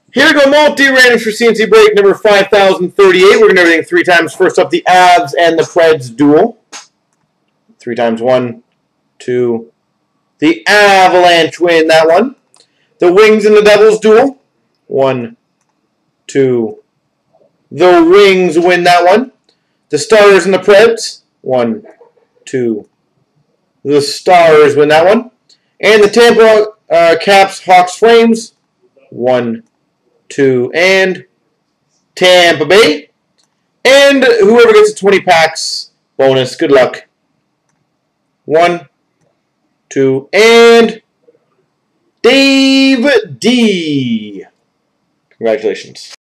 Here we go, multi randoms for C&C break number 5038. We're going to do everything 3 times. First up, the Avs and the Preds duel. 3 times, 1, 2. The Avalanche win that one. The Wings and the Devils duel. 1, 2. The Wings win that one. The Stars and the Preds. 1, 2. The Stars win that one. And the Tampa Caps Hawks Flames. 1, 2, and Tampa Bay. And whoever gets the 20 packs bonus, good luck. 1, 2, and Dave D. Congratulations.